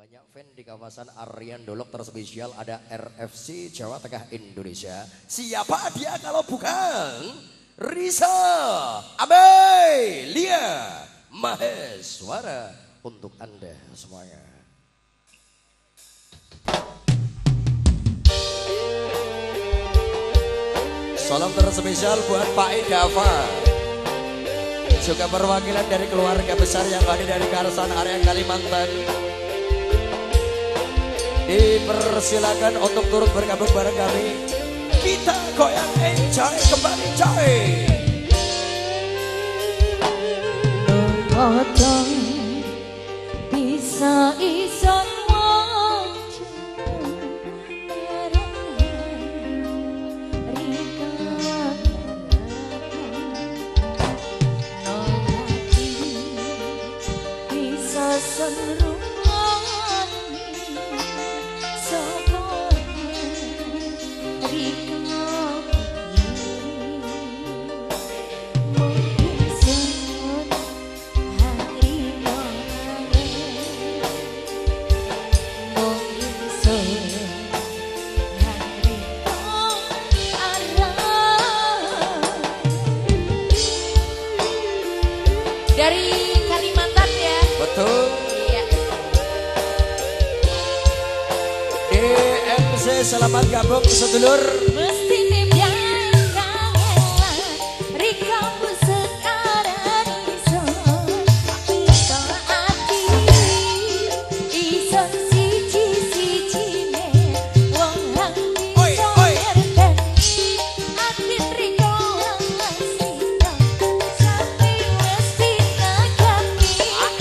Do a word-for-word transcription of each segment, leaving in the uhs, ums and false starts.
banyak fan di kawasan Aryan Dolok terspesial ada R F C Jawa Tengah Indonesia. Siapa dia kalau bukan Risa Amelia Maheswara untuk Anda semuanya. Salam terspesial buat Pak Idava. Juga perwakilan dari keluarga besar yang hadir dari Karsan area Kalimantan. Dipersilakan untuk turut bergabung bareng kami. Kita goyang enjoy kembali coy. Potong bisa ison dari Kalimantan ya. Betul. Iya. D M C selamat gabung sedulur. Mesti nembiang kangelan Rika sekarang ison Ison ati Ison siji-siji ne Wong hang ison ngerteni Atin Rika sita Sampai mesti nagami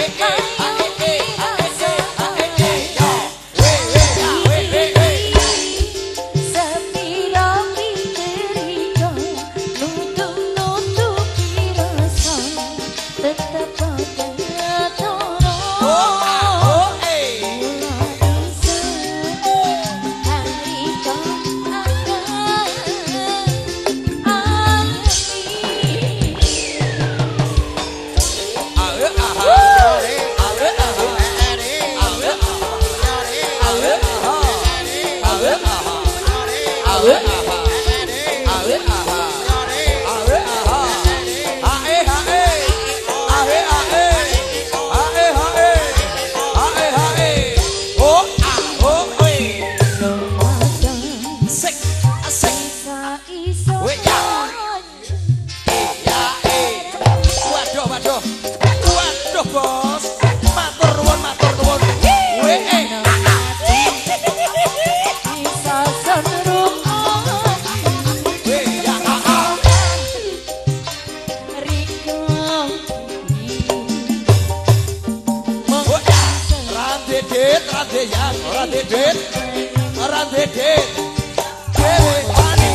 Orang dedit, orang dedit, dewe pani.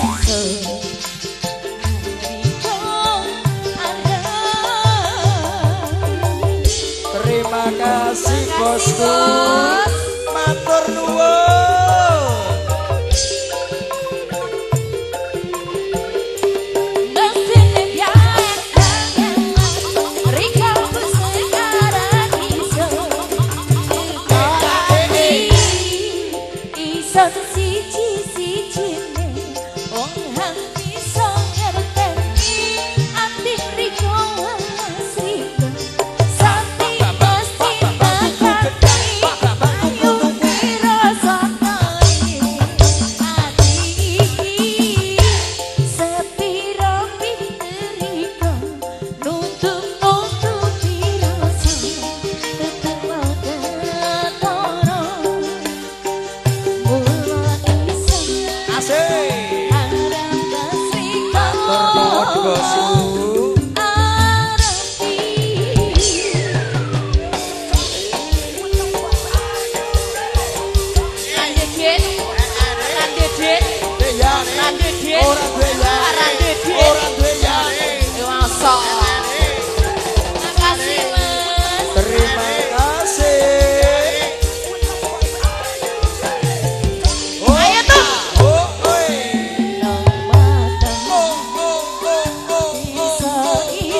Terima kasih bosku, matur nuwun.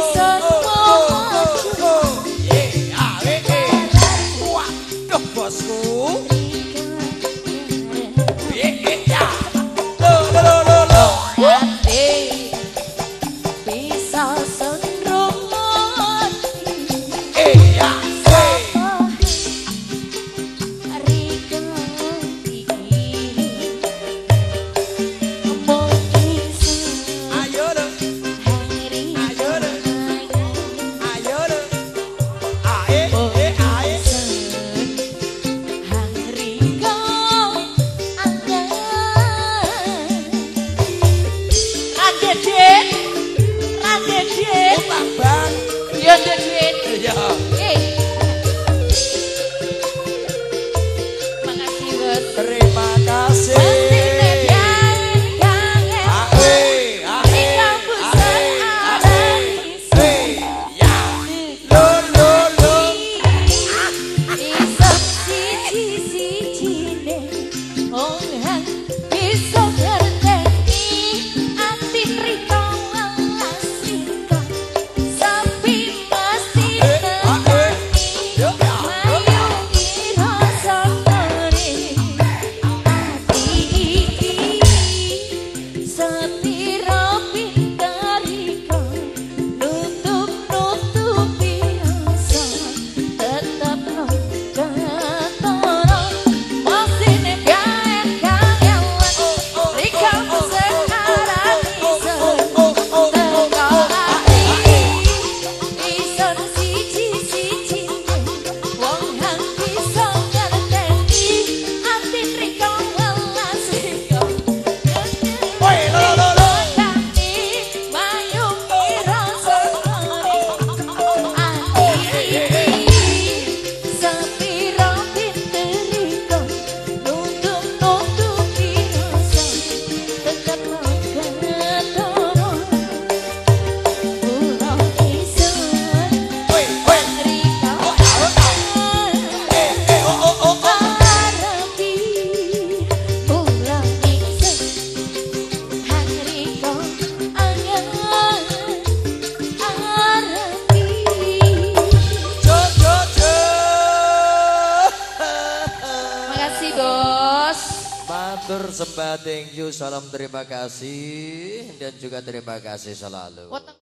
Bosku bosku. Iya. Lo lo lo lo. Hati bisa senrungut. Iya. Ya duit. Iya. Eh. Makasih bos. Terima kasih. Matur sembah, thank you, salam terima kasih dan juga terima kasih selalu.